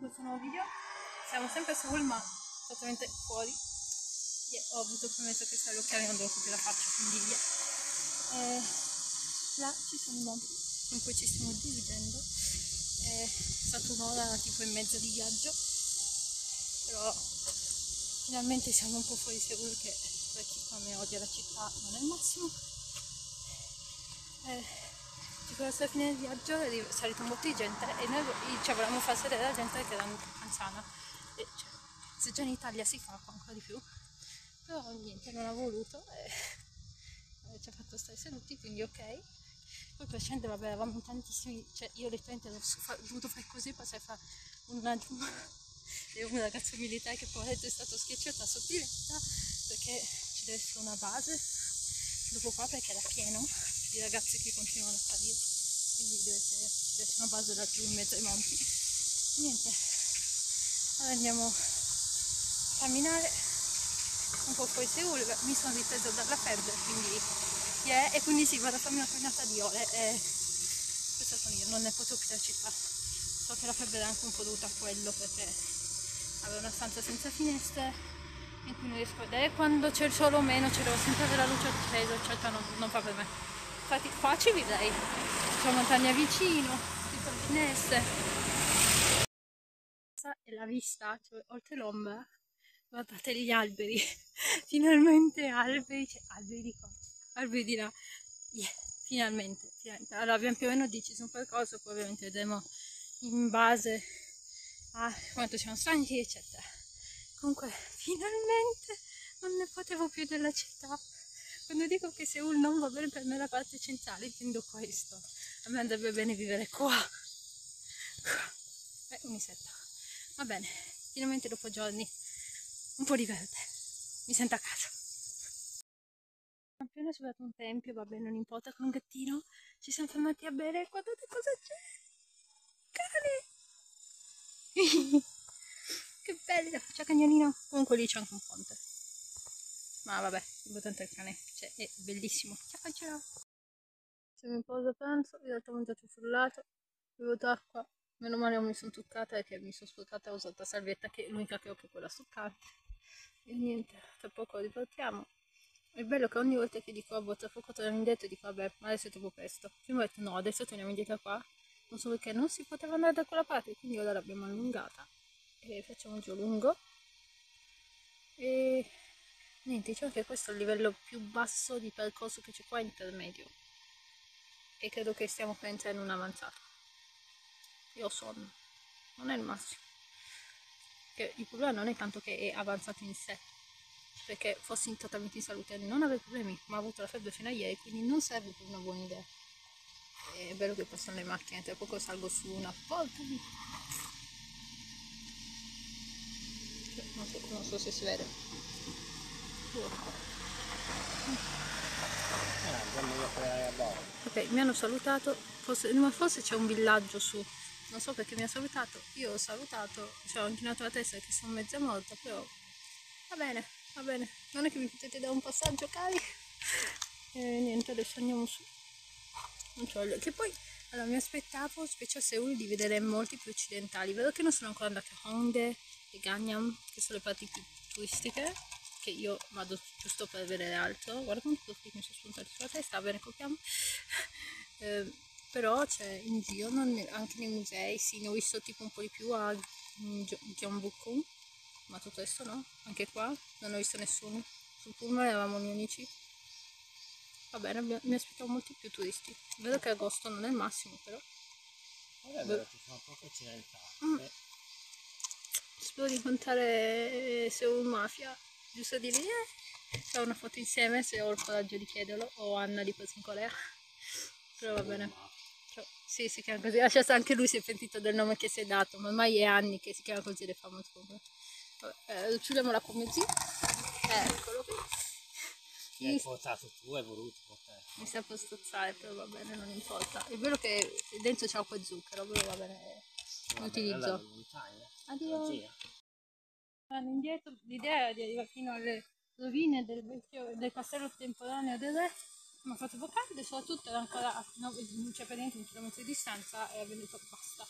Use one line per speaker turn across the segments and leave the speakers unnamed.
questo nuovo video. Siamo sempre a Seul ma totalmente fuori. Ho avuto promesso che stare all'occhiale, non devo coprire la faccia, quindi via. Là ci sono i monti in cui ci stiamo dirigendo. È stata un'ora tipo e mezza di viaggio, però finalmente siamo un po' fuori Seul, che per chi come odia la città non è il massimo. Tipo verso la fine del viaggio è salita un botto di gente e noi volevamo far sedere la gente che era anziana, e cioè, se già in Italia si fa qua ancora di più, però niente, non ha voluto e ci ha fatto stare seduti, quindi ok. Poi per scendere, vabbè, eravamo in tantissimi, cioè io letteralmente ho dovuto fare così, poi sai fa un ragazzo militare che poi è stato schiacciato a sottiletta perché ci deve essere una base dopo qua, perché era pieno di ragazzi che continuano a salire, quindi deve essere una base laggiù in mezzo ai monti. Niente, allora andiamo a camminare un po' fuori Seul. Mi sono ripresa dalla febbre, quindi e quindi sì, vado a farmi una camminata di ore e questa sono io, non ne potevo più della città. So che la febbre era anche un po' dovuta a quello, perché avevo una stanza senza finestre in cui non riesco a vedere quando c'è il sole o meno, ci devo sempre avere la luce accesa, eccetera, non fa per me. Infatti qua ci vivrei, c'è una montagna vicino, tutte le finestre e la vista, cioè, oltre l'ombra, guardate gli alberi, finalmente alberi, cioè alberi di qua, alberi di là, yeah, finalmente. Allora abbiamo più o meno deciso un qualcosa, poi ovviamente vedremo in base a quanto siamo stanchi, eccetera. Comunque, finalmente non ne potevo più della città. Quando dico che Seul non va bene per me la parte centrale, intendo questo. A me andrebbe bene vivere qua. Unisetta. Va bene, finalmente dopo giorni un po' di verde. Mi sento a casa. Abbiamo appena superato un tempio, vabbè, non importa, con un gattino. Ci siamo fermati a bere, guardate cosa c'è. Cane! Che bello, c'è cagnolino. Comunque lì c'è anche un ponte. Ma vabbè, l'importante è il cane, cioè è bellissimo. Ciao ciao! Siamo in pausa pranzo, in realtà ho mangiato frullato, ho bevuto acqua. Meno male non mi sono toccata e che mi sono sporcata e ho usato la salvietta, che è l'unica che ho, che è quella stoccante. E niente, tra poco ripartiamo. È bello che ogni volta che dico tra poco torniamo indietro dico vabbè, ma adesso è troppo presto. Prima ho detto no, adesso torniamo indietro qua. Non so perché non si poteva andare da quella parte, quindi ora l'abbiamo allungata. E facciamo giù lungo. E niente, diciamo che questo è il livello più basso di percorso che c'è qua, intermedio. E credo che stiamo per entrare in un'avanzata. Io ho sonno, non è il massimo. Che il problema non è tanto che è avanzato in sé, perché fossi totalmente in salute non avrei problemi, ma ho avuto la febbre fino a ieri, quindi non serve per una buona idea. È bello che passano le macchine, tra poco salgo su una porta. Non so se si vede. Ok, mi hanno salutato, forse c'è un villaggio su, non so perché mi ha salutato, io ho salutato, cioè ho inchinato la testa perché sono mezza morta, però va bene, non è che mi potete dare un passaggio, cari? E niente, adesso andiamo su, non so, che poi, allora mi aspettavo, specie a Seul, di vedere molti più occidentali, vedo che non sono ancora andate a Hongdae e Gangnam, che sono le parti più turistiche, che io vado giusto per vedere altro. Guarda quanto mi sono spuntati sulla testa, bene, copriamo. Però c'è in giro, anche nei musei, sì, ne ho visto tipo un po' di più a Gyeongbokgung, ma tutto il resto no, anche qua non ho visto nessuno. Sul pullman eravamo gli unici. Va bene, mi aspettavo molti più turisti. Vedo che agosto non è il massimo, però.
Vabbè, ci sono pochi occidentali.
Spero di incontrare Seul Mafia, giusto di lì. C'è una foto insieme, se ho il coraggio di chiederlo, o Anna di Post in Corea. Però va bene. Cioè, sì, si chiama così. Anche lui si è pentito del nome che si è dato, ma ormai è anni che si chiama così, le famose comunque. Vabbè, chiudiamola come zi. Eccolo qui.
Hai portato tu, hai voluto portare.
Mi sta per strozzare, però va bene, non importa. È vero che dentro c'è acqua e zucchero, però va bene, lo utilizzo. Addio. Andando indietro, l'idea era di arrivare fino alle rovine del castello temporaneo del re, ma ha fatto poco caldo e soprattutto era ancora a 9, cioè praticamente un chilometro di distanza e è venuto basta.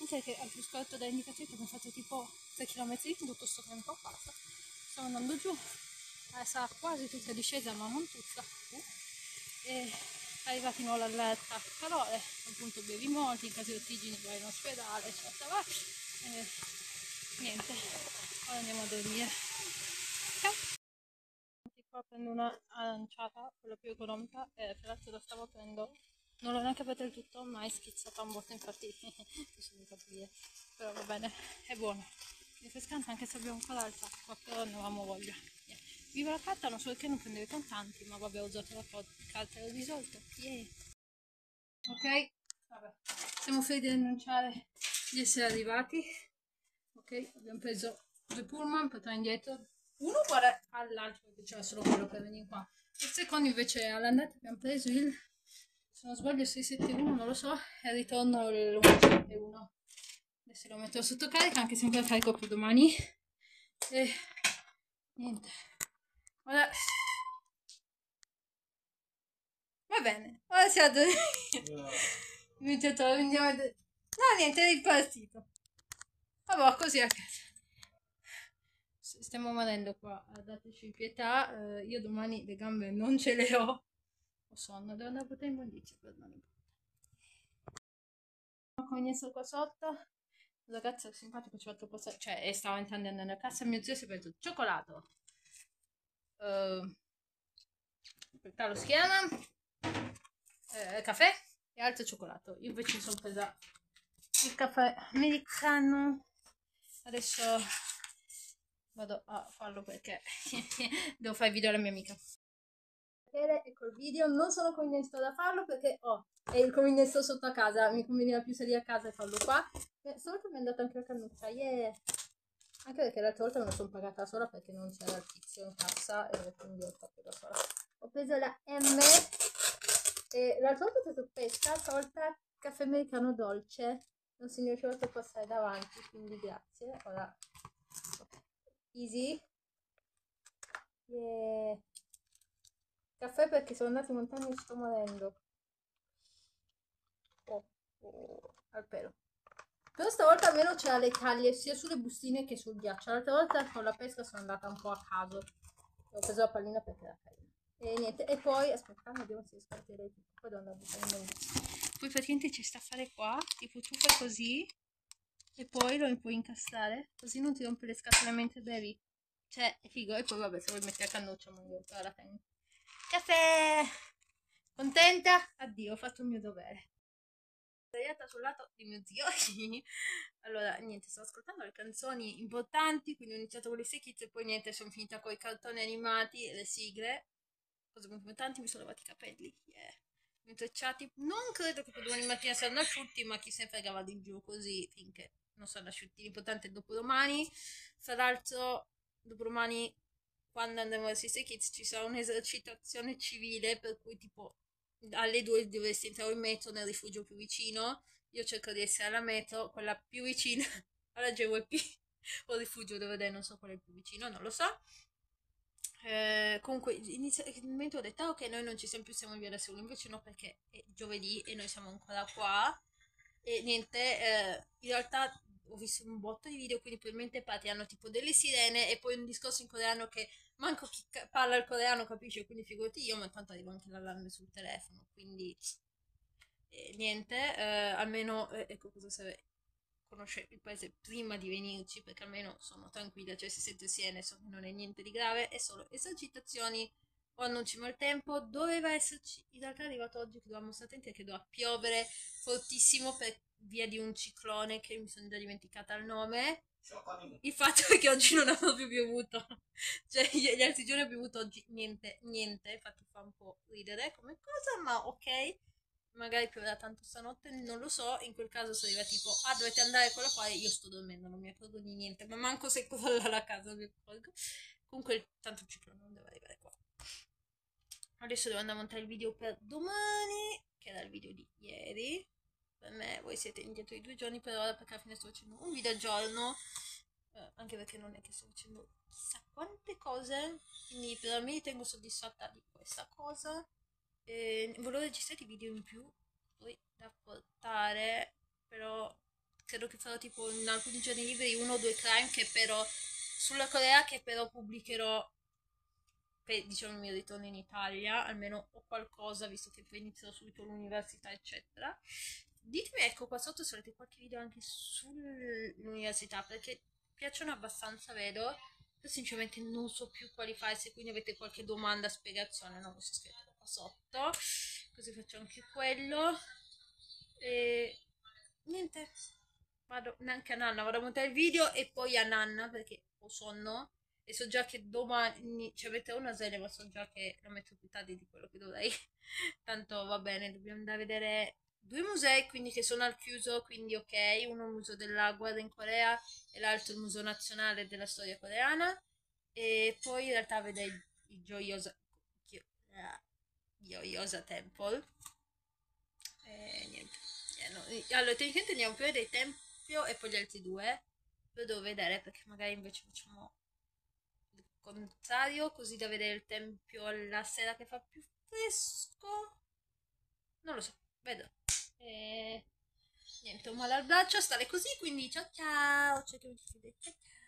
Anche che al bruscoletto delle indicazioni abbiamo fatto tipo 3 km in tutto questo tempo, basta. Stiamo andando giù, sarà quasi tutta discesa ma non tutta. E arrivati in all'allerta calore, appunto bevi molti, in caso di ottigini vai in ospedale, eccetera. E niente, ora andiamo a dormire. Ciao! Qua prendo una aranciata, quella più economica, e per l'altro la stavo prendendo. Non l'ho neanche aperta del tutto, ma è schizzata un botto, infatti bisogna capire. Però va bene, è buono. È refrescante anche se abbiamo ancora alta acqua, però non avevamo voglia. Yeah. Viva la carta, non so che non prendevo i contanti, ma vabbè, ho usato la carta e l'ho risolto. Yeah. Ok, vabbè. Siamo felici di annunciare di essere arrivati. Ok, abbiamo preso 2 pullman per tornare indietro. Uno guarda all'altro perché c'era solo quello per venire qua. Il secondo invece all'andata abbiamo preso il, se non sbaglio, 671, non lo so, e al ritorno l'171. Adesso lo metto sotto carica, anche se ancora carico più domani. E niente. Ora... Va bene, ora siamo a dormire. Andiamo a... No, niente, è ripartito. Vabbè, così a casa. Stiamo morendo qua, dateci pietà, io domani le gambe non ce le ho sonno, devo andare a buttare in condizio per non ho connesso qua sotto, un ragazzo simpatico ci ha fatto passare, cioè stava entrando nella cassa, mio zio si è preso il cioccolato, per lo schiena, caffè e altro cioccolato, io invece mi sono presa il caffè americano, adesso vado a farlo perché devo fare il video alla mia amica. E col video non sono convinto da farlo perché è il convinto sotto a casa, mi conveniva più salire a casa e farlo qua. Stavolta mi è andata anche la cannuccia, yeah. Anche perché l'altra volta me la sono pagata sola perché non c'era il tizio in cassa e quindi ho fatto da sola. Ho preso la M e l'altra volta ho preso pesca, stavolta caffè americano dolce. Non si mi è riuscito a passare davanti, quindi grazie. Ora easy. Yeah. Caffè perché sono andati in montagna e sto morendo. Al pelo. Però stavolta almeno c'era le taglie sia sulle bustine che sul ghiaccio. L'altra volta con la pesca sono andata un po' a caso. Ho preso la pallina perché era carina. E niente. E poi, aspetta, vediamo se scarterei tutto. Poi devo andare a buttare in Poi praticamente ci sta a fare qua. Tipo tu fai così. E poi lo puoi incastrare. Così non ti rompe le scatole mentre bevi. Cioè, è figo. E poi vabbè, se vuoi mettere a cannuccia, ma io ancora la tengo. Caffè! Contenta? Addio, ho fatto il mio dovere. Sdraiata sul lato di mio zio. Allora, niente, sto ascoltando le canzoni importanti, quindi ho iniziato con le Stray Kids e poi niente, sono finita con i cartoni animati e le sigle. Cose molto importanti, mi sono lavati i capelli. Yeah. Mi ho intrecciati. Non credo che per domani mattina saranno asciutti, ma chi se ne frega vado in giù così finché non saranno asciutti. L'importante è dopodomani. Fra l'altro, dopodomani, quando andremo alle Stray Kids, ci sarà un'esercitazione civile, per cui tipo alle 2 dovresti entrare in metro nel rifugio più vicino. Io cerco di essere alla metro, quella più vicina alla JWP o rifugio dove è, non so qual è il più vicino, non lo so. Comunque inizialmente ho detto ok, noi non ci siamo più, siamo in via da solo, invece no, perché è giovedì e noi siamo ancora qua e niente, in realtà ho visto un botto di video, quindi probabilmente partiranno tipo delle sirene e poi un discorso in coreano che manco chi parla il coreano capisce, quindi figurati io, ma intanto arriva anche l'allarme sul telefono, quindi niente, almeno ecco cosa serve conoscere il paese prima di venirci, perché almeno sono tranquilla, cioè se sento siene so che non è niente di grave, è solo esercitazioni o annunci maltempo. Doveva esserci, in realtà è arrivato oggi che dovevamo stare attenti che doveva piovere fortissimo per via di un ciclone che mi sono già dimenticata il nome. Il fatto è che oggi non avevo più piovuto, cioè gli altri giorni ho piovuto, oggi niente, infatti fa un po' ridere come cosa, ma ok, magari pioverà tanto stanotte, non lo so, in quel caso se arriva tipo, dovete andare con la quale, io sto dormendo, non mi accorgo di niente, ma manco se crolla la casa mi accorgo. Comunque tanto il ciclone non deve arrivare qua. Adesso devo andare a montare il video per domani, che era il video di ieri. Per me voi siete indietro di 2 giorni per ora perché alla fine sto facendo un video al giorno, anche perché non è che sto facendo chissà quante cose, quindi per me ritengo soddisfatta di questa cosa. Volevo registrare i video in più poi da portare, però credo che farò tipo in alcuni giorni liberi 1 o 2 crime che però sulla Corea, che però pubblicherò per, diciamo, il mio ritorno in Italia, almeno ho qualcosa, visto che poi inizierò subito l'università, eccetera. Ditemi, ecco, qua sotto se avete qualche video anche sull'università, perché piacciono abbastanza, vedo. Io sinceramente non so più quali fare, se quindi avete qualche domanda, spiegazione, non lo so, scrivetelo qua sotto, così faccio anche quello. E niente, vado neanche a Nanna, vado a montare il video e poi a Nanna perché ho sonno e so già che domani, cioè avete una serie, ma so già che la metto più tardi di quello che dovrei. Tanto va bene, dobbiamo andare a vedere due musei, quindi che sono al chiuso, quindi ok, uno il museo della guerra in Corea e l'altro il museo nazionale della storia coreana. E poi in realtà vedere il Gyoyosa Temple. E niente. Allora, tecnicamente andiamo prima del tempio e poi gli altri due. Lo devo vedere perché magari invece facciamo il contrario, così da vedere il tempio la sera che fa più fresco. Non lo so, vedo. E niente, un male al braccio, stare così, quindi ciao ciao. Ciao, ciao, ciao.